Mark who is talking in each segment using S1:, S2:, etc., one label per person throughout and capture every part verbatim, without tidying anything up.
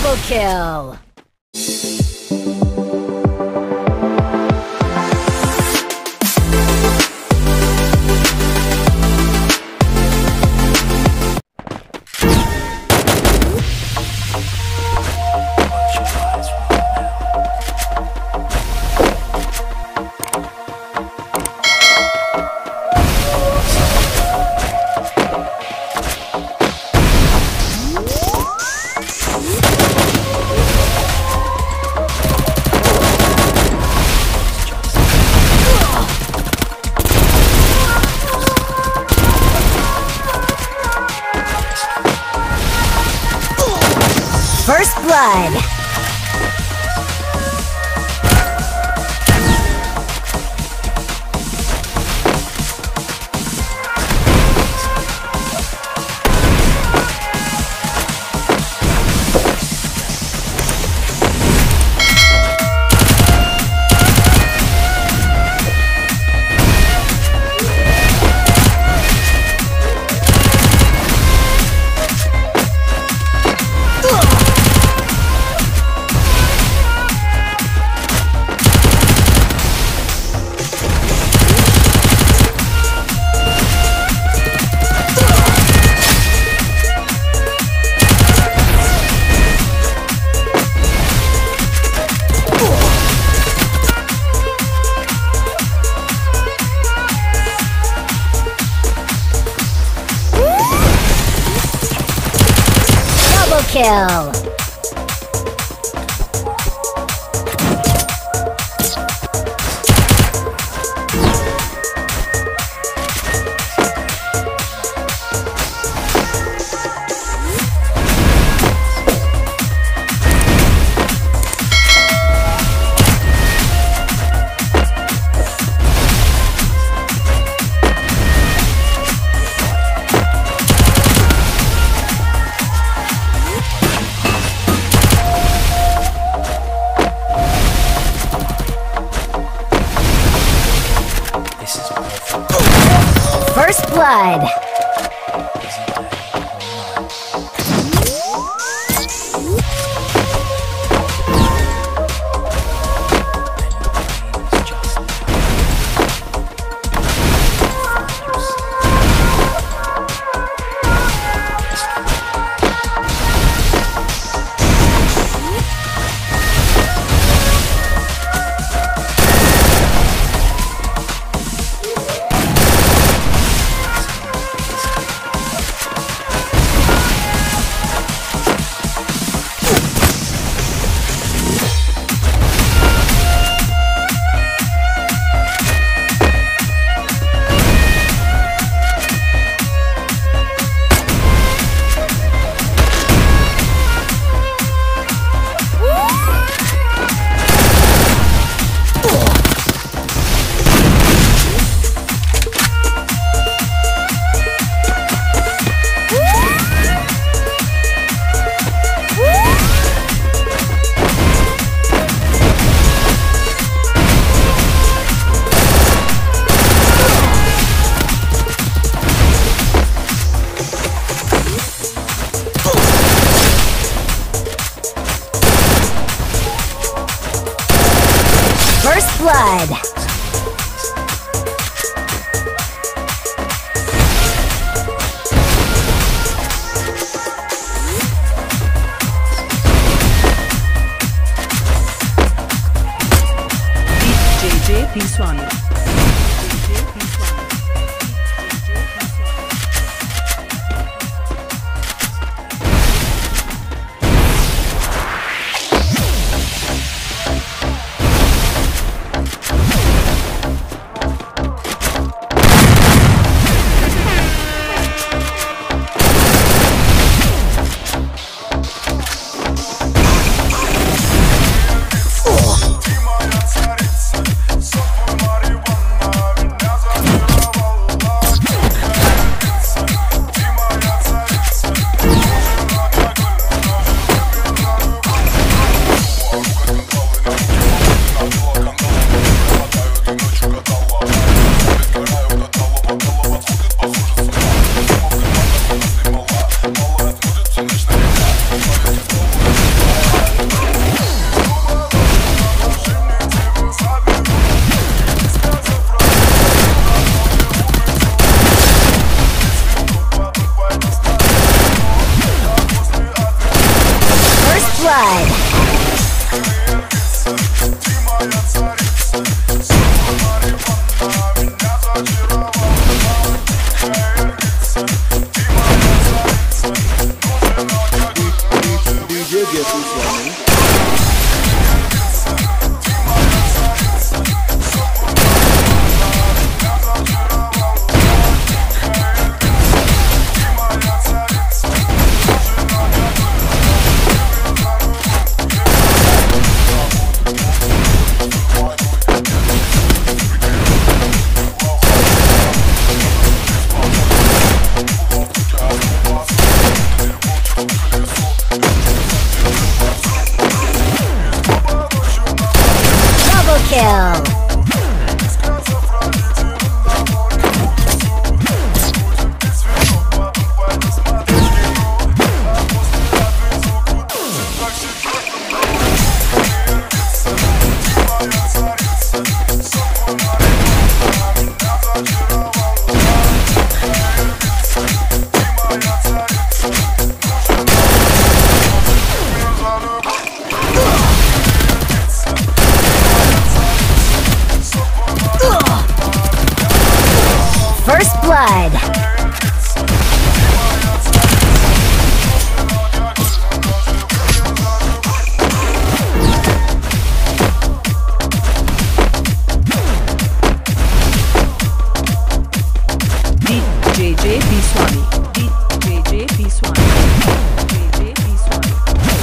S1: Double kill! First blood! Kill! First blood! First blood!
S2: J J P Swami.
S3: Моя царица, сок мой Марио.
S2: Swami. D J P Swami. D J P Swami.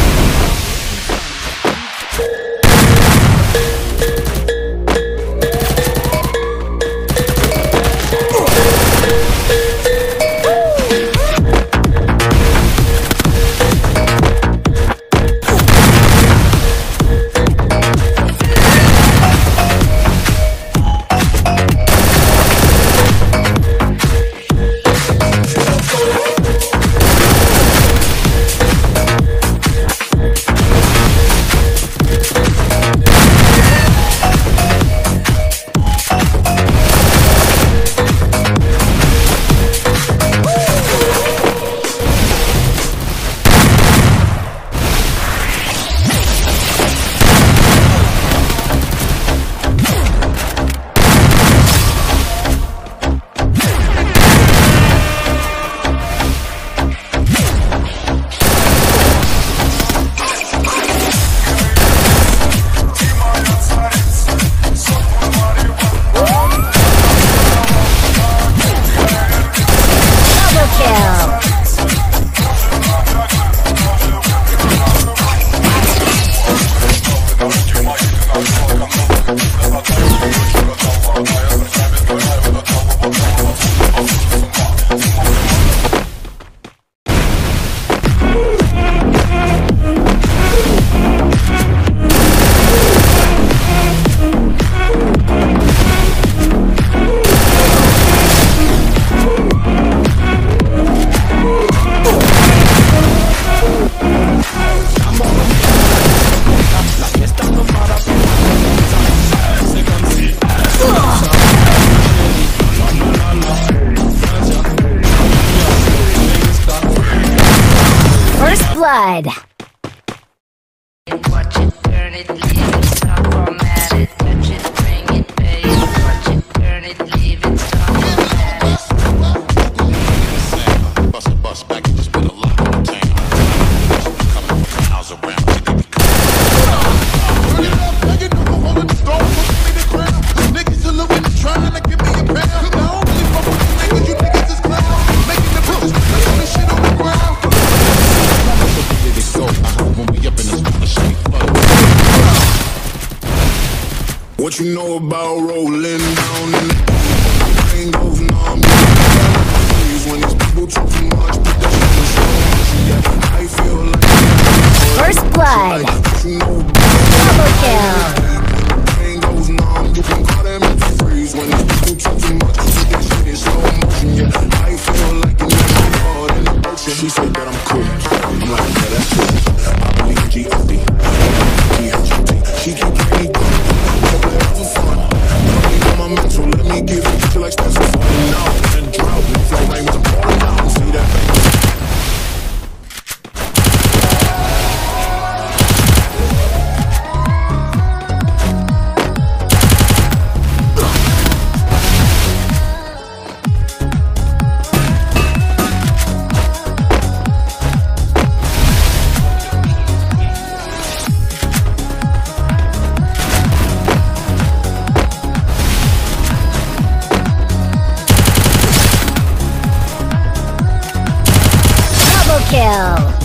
S1: Blood.
S3: Watch it, turn it, leave it, stop, format it, touch it, bring it, pay it. Watch it, turn it, leave it, stop, format it.
S4: Bust a bus back and just put a lock on the tank. Coming from miles around. Turn it up, make it up, hold it, don't put me the ground. Niggas are looking, trying to give me a pound. Now only fuck with the niggas, you niggas is clown. Making the bitches, putting this shit on the ground. What you know about rolling down in the brain goes numb. When these people talk too much, but that shit is so much. Yeah, I feel like
S1: First blood.
S4: What you know
S1: Double kill.
S4: brain goes numb. You can call them and freeze. When these people talk too much, but that shit is slow motion. Yeah, I feel like an astronaut in the ocean. She said that I'm cool. I'm like, yeah, that's cool. I believe G O D. She keep me going. So let me give it to like special falling out and drought and flow rain with a pouring down. See that thing?
S1: Kill.